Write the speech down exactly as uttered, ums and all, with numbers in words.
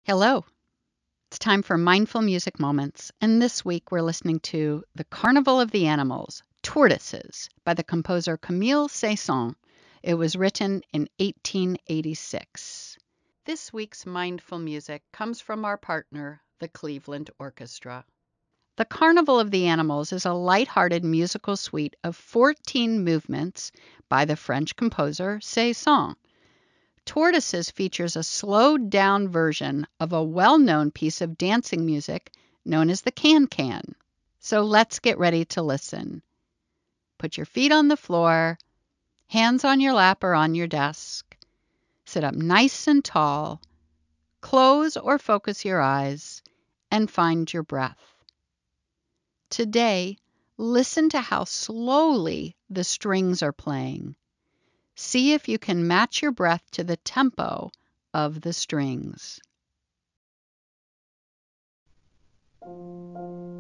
Hello. It's time for Mindful Music Moments, and this week we're listening to The Carnival of the Animals, Tortoises, by the composer Camille Saint-Saëns. It was written in eighteen eighty-six. This week's Mindful Music comes from our partner, the Cleveland Orchestra. The Carnival of the Animals is a light-hearted musical suite of fourteen movements by the French composer Saint-Saëns. Tortoises features a slowed-down version of a well-known piece of dancing music known as the can-can. So let's get ready to listen. Put your feet on the floor, hands on your lap or on your desk. Sit up nice and tall. Close or focus your eyes and find your breath. Today, listen to how slowly the strings are playing. See if you can match your breath to the tempo of the strings.